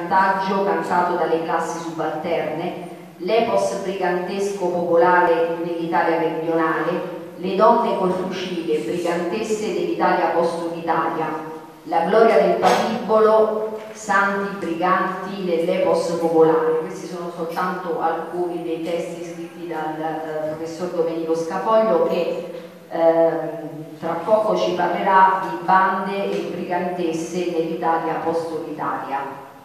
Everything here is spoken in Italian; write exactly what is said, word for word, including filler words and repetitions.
brigantaggio cantato dalle classi subalterne, l'epos brigantesco popolare dell'Italia meridionale, le donne col fucile, brigantesse dell'Italia post-unitaria, la gloria del patibolo, santi briganti dell'epos popolare. Questi sono soltanto alcuni dei testi scritti dal eh, professor Domenico Scafoglio, che eh, tra poco ci parlerà di bande e brigantesse nell'Italia post-unitaria.